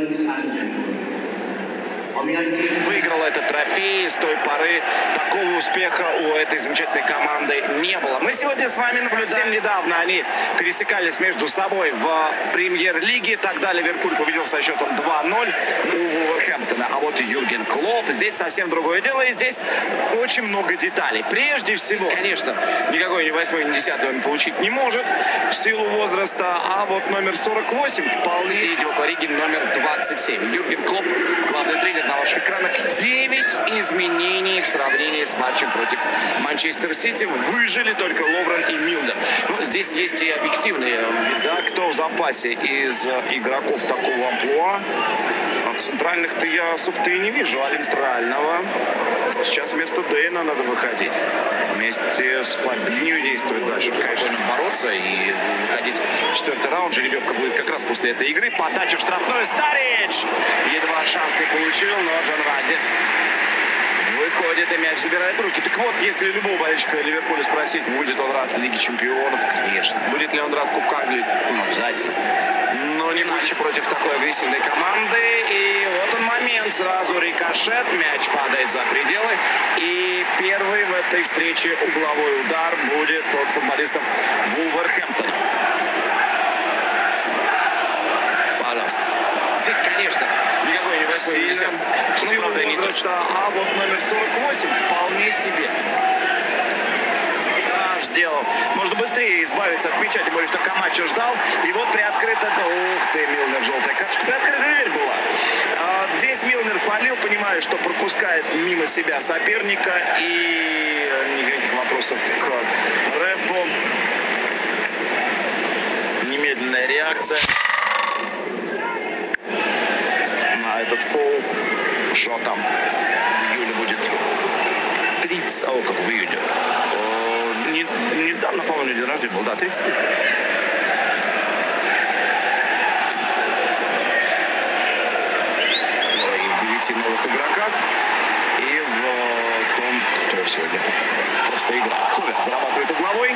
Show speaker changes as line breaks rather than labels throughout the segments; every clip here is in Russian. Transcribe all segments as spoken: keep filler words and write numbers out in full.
Выиграл этот трофей. С той поры такого успеха у этой замечательной команды не было. Мы сегодня с вами наблюдаем. Совсем недавно они пересекались между собой в премьер-лиге. Тогда Ливерпуль победил со счетом два ноль у Вулверхэмптона. А вот Юрген Клопп, здесь совсем другое дело. И здесь очень много деталей. Прежде всего, здесь, конечно, никакой ни восьмой, ни десятый он получить не может в силу возраста. А вот номер сорок восемь вполне... Диего Ориги номер двадцать семь. Юрген Клопп, главный тренер на ваших экранах. девять изменений в сравнении с матчем против Манчестер Сити. Выжили только Ловрен и Милнер. Ну, здесь есть и объективные. Да, кто в запасе из игроков такого амплуа? Центральных-то я особо-то и не вижу. Центрального. Сейчас вместо Дэйна надо выходить. Вместе с Фабиньо действовать дальше. Конечно, бороться и выходить в четвертый раунд. Жеребьевка будет как раз после этой игры. Подача в штрафную. Старич! Едва шанс не получил, но Джон Ради выходит и мяч забирает в руки. Так вот, если любого болельщика Ливерпуля спросить, будет он рад Лиге Чемпионов, конечно. Будет ли он рад Кубка Англии? Ну, обязательно. Но не матча против такой агрессивной команды. И вот он момент. Сразу рикошет. Мяч падает за пределы. И первый в этой встрече угловой удар будет от футболистов Вулверхэмптона. Пожалуйста. Здесь, конечно, никакой не восьмой, не десятый. Ну, правда, не точно. А вот номер сорок восемь вполне себе. Сделал. Можно быстрее избавиться от мяча, тем более, что Камачо ждал. И вот приоткрыта... Ух ты, Милнер, желтая карточка. Приоткрытая дверь была. А, здесь Милнер фалил, понимая, что пропускает мимо себя соперника. И никаких вопросов к рефу. Немедленная реакция на этот фол. Что там? В июле будет тридцать... О, как в июле. Недавно, по-моему, день рождения был, да, тридцать лет. И в девяти новых игроках, и в том, кто сегодня просто играет. Хувер зарабатывает угловой.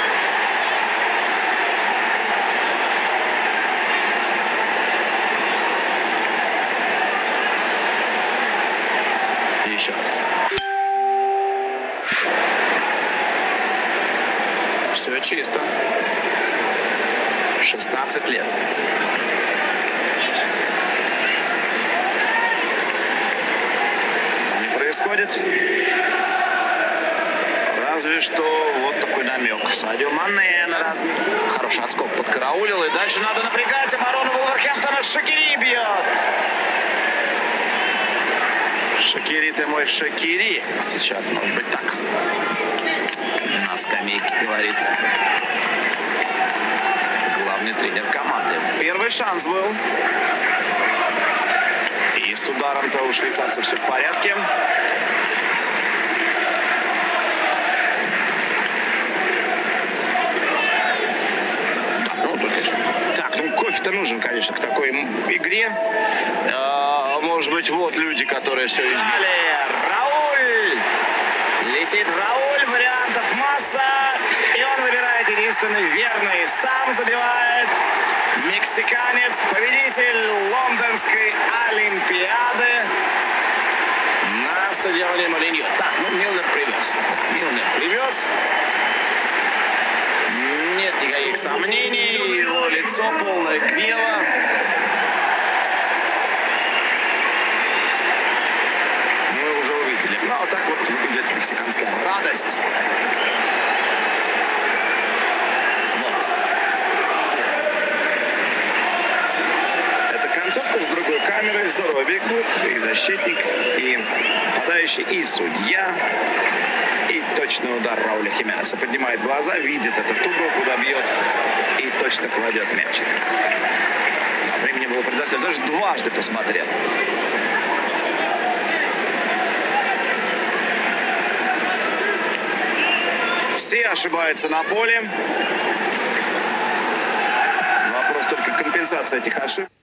Еще раз. Все чисто. шестнадцать лет. Не происходит. Разве что вот такой намек. Садио Мане на размен. Хороший отскок подкараулил. И дальше надо напрягать оборону Вулверхэмптона. Шакири бьет. Шакири, ты мой Шакири. Сейчас может быть так. На скамейке говорит главный тренер команды. Первый шанс был. И с ударом-то у швейцарцев все в порядке. Да, ну, тут, конечно. Так, ну кофе-то нужен, конечно, к такой игре. А, может быть, вот люди, которые все изменили. Рауль! Летит Рауль, вариантов масса. И он выбирает единственный верный. Сам забивает мексиканец, победитель лондонской Олимпиады на стадионе Молиньо. Так, ну Милнер привез. Милнер привез. Нет никаких сомнений. Его лицо полное гнева. Ну, вот так вот выглядит мексиканская радость. Вот. Это концовка с другой камеры. Здорово бегут. И защитник, и нападающий, и судья. И точный удар Рауля Хименеса. Поднимает глаза, видит этот угол, куда бьет. И точно кладет мяч. А времени было предостаточно. Даже дважды посмотрел. Все ошибаются на поле. Вопрос только компенсации этих ошибок.